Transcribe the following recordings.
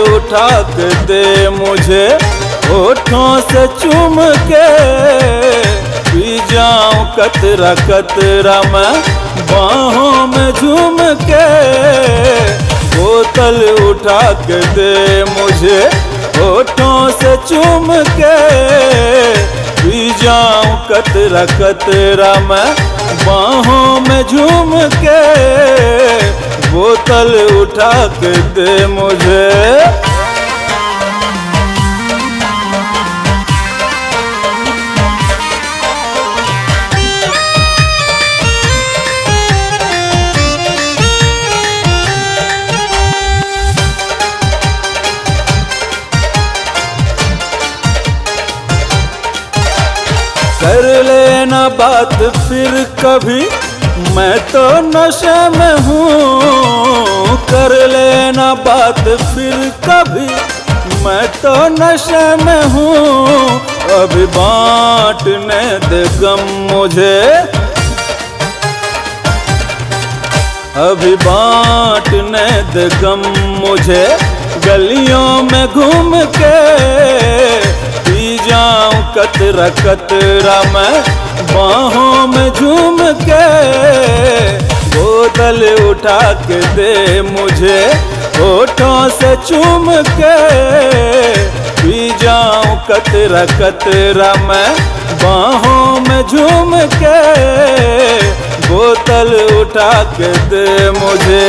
उठा के दे मुझे होठों से चूम के, पी जाऊं कतरा कतरा मैं बाहों में झूम के। बोतल उठा के दे मुझे होठों से चूम के, पी जाऊं कतरा कतरा मैं बाहों में झूम के। बोतल उठा के दे मुझे। कर लेना बात फिर कभी, मैं तो नशे में हूँ। कर लेना बात फिर कभी, मैं तो नशे में हूँ। अभी बांटने दे गम मुझे, अभी बांटने दे गम मुझे। गलियों में घूम के पी जाऊं कतरा कतरा मैं बाहों में झूम के। बोतल उठा के दे मुझे होठों से चूम के, पी जाऊं कतरा कतरा मैं बाहों में झूम के। बोतल उठा के दे मुझे।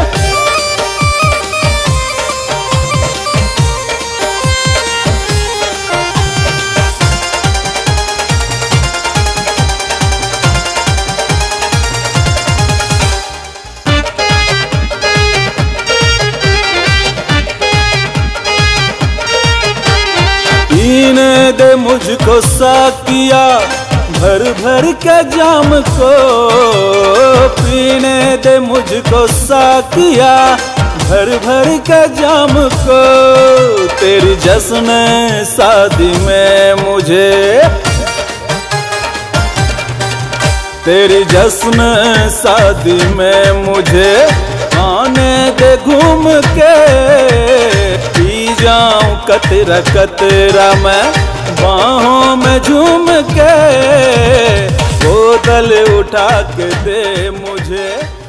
पीने दे मुझको साकिया भर भर के जाम को, पीने दे मुझको साकिया भर भर के जाम को। तेरी जश्न शादी में मुझे, तेरी जश्न शादी में मुझे आने दे घूम के। पी जाऊं कतरा कतरा मैं बाहों में झूम के। बोतल उठा के दे मुझे।